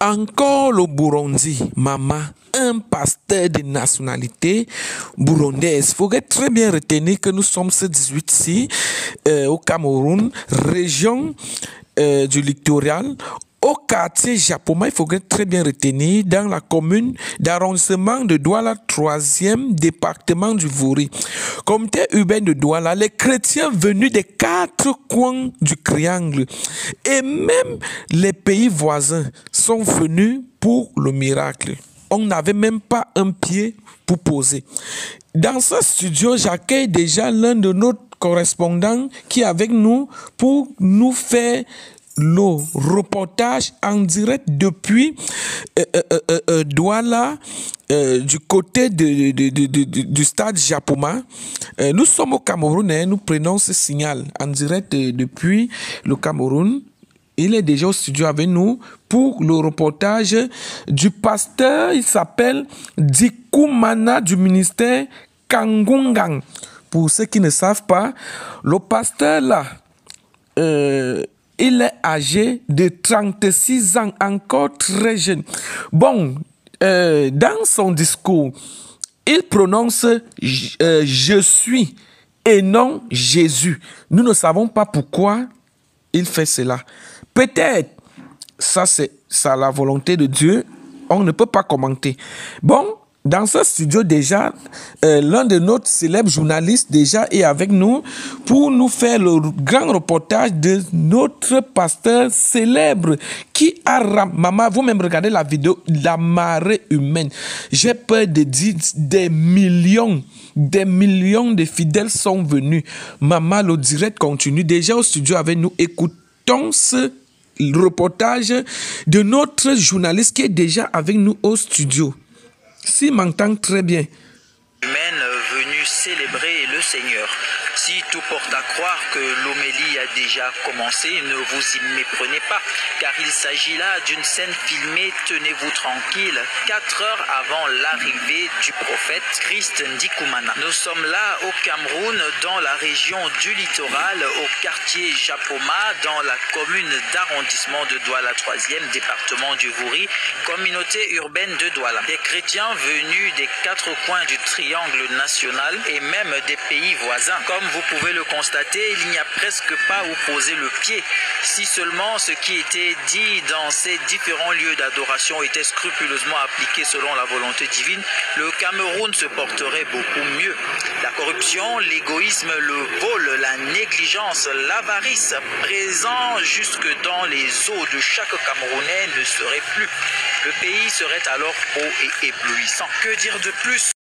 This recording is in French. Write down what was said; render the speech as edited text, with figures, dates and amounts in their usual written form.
Encore le Burundi, maman, un pasteur de nationalité burundaise. Il faudrait très bien retenir que nous sommes ce 18-ci au Cameroun, région du littoral, au quartier Japoma. Il faudrait très bien retenir dans la commune d'arrondissement de Douala, 3e département du Vouri. Communauté urbaine de Douala, les chrétiens venus des 4 coins du triangle et même les pays voisins sont venus pour le miracle. On n'avait même pas un pied pour poser. Dans ce studio, j'accueille déjà l'un de nos correspondants qui est avec nous pour nous faire le reportage en direct depuis Douala, du côté du stade Japoma. Nous sommes au Cameroun et nous prenons ce signal en direct depuis le Cameroun. Il est déjà au studio avec nous pour le reportage du pasteur. Il s'appelle Ndikumana du ministère Kangungang. Pour ceux qui ne savent pas, le pasteur là, il est âgé de 36 ans, encore très jeune. Bon, dans son discours, il prononce je suis et non Jésus. Nous ne savons pas pourquoi il fait cela. Peut-être, ça c'est la volonté de Dieu, on ne peut pas commenter. Bon, dans ce studio déjà, l'un de nos célèbres journalistes déjà est avec nous pour nous faire le grand reportage de notre pasteur célèbre qui a, maman, vous-même regardez la vidéo, la marée humaine. J'ai peur de dire des millions de fidèles sont venus. Maman, le direct continue. Déjà au studio avec nous, écoutons ce reportage de notre journaliste qui est déjà avec nous au studio. S'il m'entend très bien. Humaine venue célébrer le Seigneur. Si tout porte à croire que l'homélie a déjà commencé, ne vous y méprenez pas, car il s'agit là d'une scène filmée, tenez-vous tranquille, 4 heures avant l'arrivée du prophète Christ Ndikumana. Nous sommes là au Cameroun, dans la région du littoral, au quartier Japoma, dans la commune d'arrondissement de Douala, 3e département du Vouri, communauté urbaine de Douala. Des chrétiens venus des 4 coins du triangle national et même des pays voisins. Comme vous pouvez le constater, il n'y a presque pas où poser le pied. Si seulement ce qui était dit dans ces différents lieux d'adoration était scrupuleusement appliqué selon la volonté divine, le Cameroun se porterait beaucoup mieux. La corruption, l'égoïsme, le vol, la négligence, l'avarice, présents jusque dans les os de chaque Camerounais ne seraient plus. Le pays serait alors beau et éblouissant. Que dire de plus?